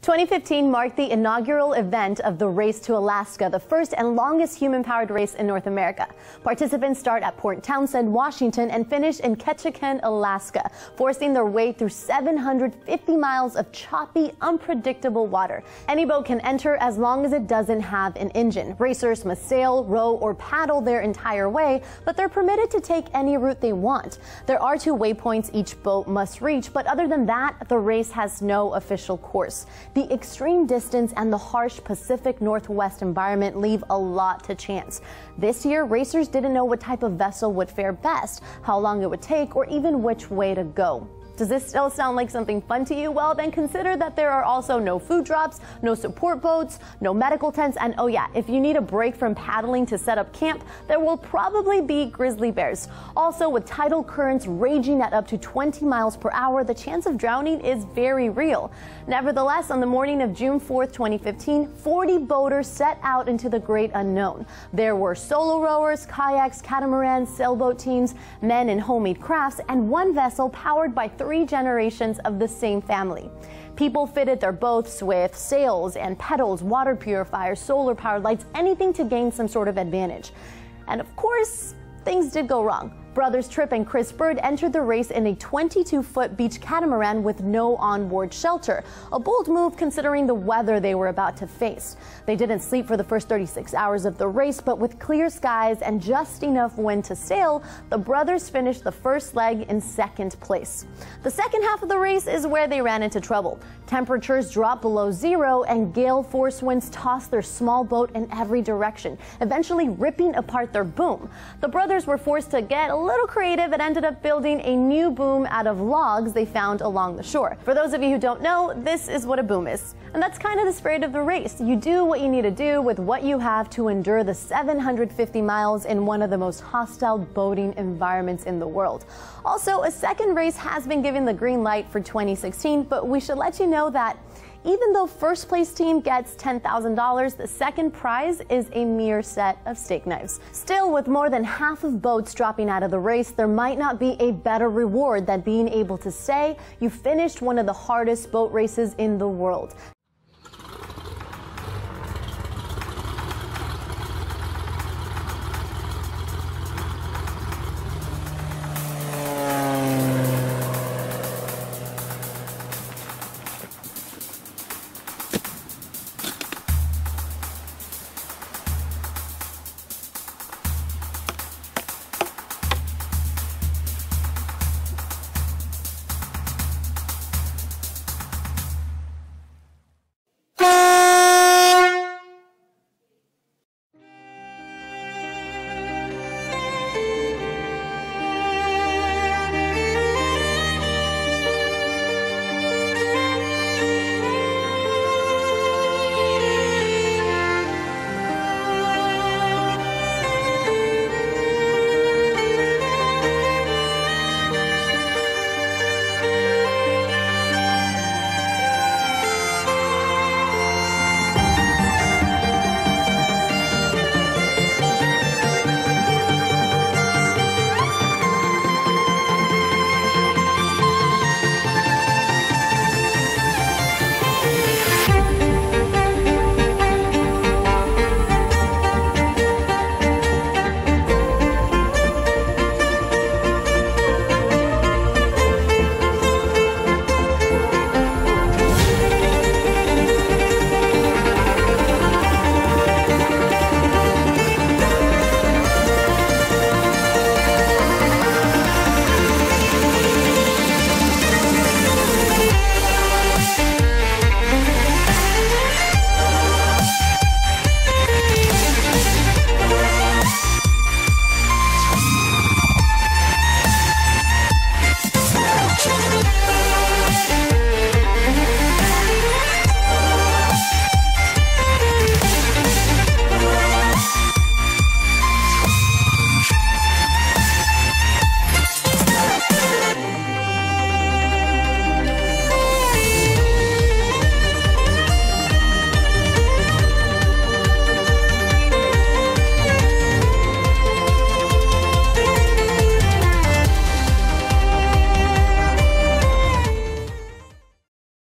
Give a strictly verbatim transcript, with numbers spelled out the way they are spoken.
twenty fifteen marked the inaugural event of the Race to Alaska, the first and longest human-powered race in North America. Participants start at Port Townsend, Washington, and finish in Ketchikan, Alaska, forcing their way through seven hundred fifty miles of choppy, unpredictable water. Any boat can enter as long as it doesn't have an engine. Racers must sail, row, or paddle their entire way, but they're permitted to take any route they want. There are two waypoints each boat must reach, but other than that, the race has no official course. The extreme distance and the harsh Pacific Northwest environment leave a lot to chance. This year, racers didn't know what type of vessel would fare best, how long it would take, or even which way to go. Does this still sound like something fun to you? Well, then consider that there are also no food drops, no support boats, no medical tents, and oh yeah, if you need a break from paddling to set up camp, there will probably be grizzly bears. Also, with tidal currents raging at up to twenty miles per hour, the chance of drowning is very real. Nevertheless, on the morning of June fourth, twenty fifteen, forty boaters set out into the great unknown. There were solo rowers, kayaks, catamarans, sailboat teams, men in homemade crafts, and one vessel powered by three Three generations of the same family. People fitted their boats with sails and pedals, water purifiers, solar powered lights, anything to gain some sort of advantage. And of course, things did go wrong. Brothers Tripp and Chris Bird entered the race in a twenty-two foot beach catamaran with no onboard shelter, a bold move considering the weather they were about to face. They didn't sleep for the first thirty-six hours of the race, but with clear skies and just enough wind to sail, the brothers finished the first leg in second place. The second half of the race is where they ran into trouble. Temperatures dropped below zero and gale force winds tossed their small boat in every direction, eventually ripping apart their boom. The brothers were forced to get a little creative and ended up building a new boom out of logs they found along the shore. For those of you who don't know, this is what a boom is. And that's kind of the spirit of the race. You do what you need to do with what you have to endure the seven hundred fifty miles in one of the most hostile boating environments in the world. Also, a second race has been given the green light for twenty sixteen, but we should let you know that even though first place team gets ten thousand dollars, the second prize is a mere set of steak knives. Still, with more than half of boats dropping out of the race, there might not be a better reward than being able to say you finished one of the hardest boat races in the world.